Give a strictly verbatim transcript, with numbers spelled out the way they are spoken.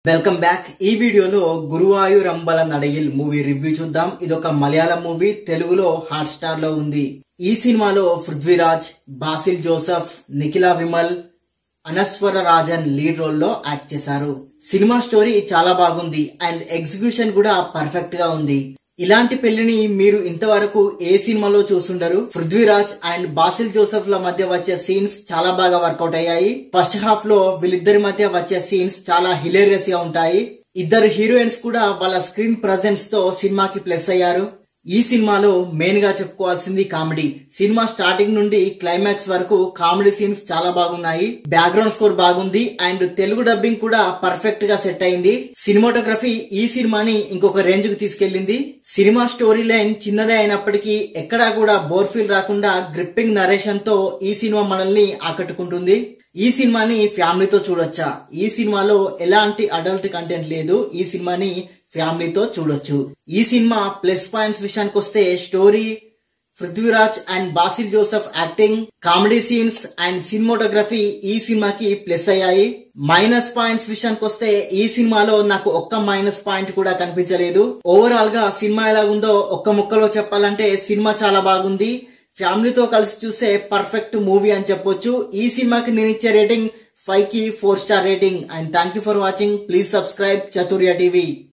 Welcome back. ఈ వీడియోలో గురువాయూరంబల Nadayil movie review చూద్దాం. ఇదొక మలయాళం మూవీ, తెలుగులో హాట్ స్టార్ లో ఉంది. ఈ సినిమాలో పృథ్వీరాజ్, బాసిల్ జోసెఫ్, నిఖిలా విమల్, అనస్వర రాజన్ లీడ్ రోల్ లో యాక్ట్ చేశారు. సినిమా స్టోరీ చాలా బాగుంది అండ్ ఎగ్జిక్యూషన్ కూడా పర్ఫెక్ట్ గా ఉంది. ఇలాంటి పెళ్లిని మీరు ఇంతవరకు ఏ సినిమాలో చూస్తుండరు. పృథ్వీరాజ్ అండ్ బాసిల్ జోసెఫ్ ల మధ్య వచ్చే సీన్స్ చాలా బాగా వర్కౌట్ అయ్యాయి. ఫస్ట్ హాఫ్ లో వీళ్ళిద్దరి మధ్య వచ్చే సీన్స్ చాలా హిలేరియస్ గా ఉంటాయి. ఇద్దరు హీరోయిన్స్ కూడా వాళ్ళ స్క్రీన్ ప్రెజెన్స్ తో సినిమాకి ప్లస్ అయ్యారు. ఈ సినిమాలో మెయిన్ గా చెప్పుకోవాల్సింది కామెడీ. సినిమా స్టార్టింగ్ నుండి క్లైమాక్స్ వరకు కామెడీ సీన్స్ చాలా బాగున్నాయి. బ్యాక్గ్రౌండ్ స్కోర్ బాగుంది అండ్ తెలుగు డబ్బింగ్ కూడా పర్ఫెక్ట్ గా సెట్ అయింది. సినిమాటోగ్రఫీ ఈ సినిమాని ఇంకొక రేంజ్ కు తీసుకెళ్లింది. సినిమా స్టోరీ లైన్ చిన్నదే అయినప్పటికీ ఎక్కడా కూడా బోర్ ఫీల్ రాకుండా గ్రిప్పింగ్ నరేషన్ తో ఈ సినిమా మనల్ని ఆకట్టుకుంటుంది. ఈ సినిమాని ఫ్యామిలీతో చూడొచ్చా? ఈ సినిమాలో ఎలాంటి అడల్ట్ కంటెంట్ లేదు. ఈ సినిమాని ఫ్యామిలీతో చూడొచ్చు. ఈ సినిమా ప్లస్ పాయింట్స్ విషయానికి వస్తే story, Prithviraj and Basil Joseph acting, comedy scenes and cinematography ఈ సినిమాకి ప్లస్ అయ్యాయి. మైనస్ పాయింట్స్ విషయానికి వస్తే ఈ సినిమాలో నాకు ఒక్క మైనస్ పాయింట్ కూడా కనిపించలేదు. ఓవరాల్ గా సినిమా ఎలా ఉందో ఒక్క ముక్కలో చెప్పాలంటే సినిమా చాలా బాగుంది. ఫ్యామిలీతో కలిసి చూసే పర్ఫెక్ట్ మూవీ అని చెప్పొచ్చు. ఈ సినిమాకి నేను ఇచ్చే రేటింగ్ ఫైవ్ కి four star rating. And thank you for watching. Please subscribe Chaturya TV.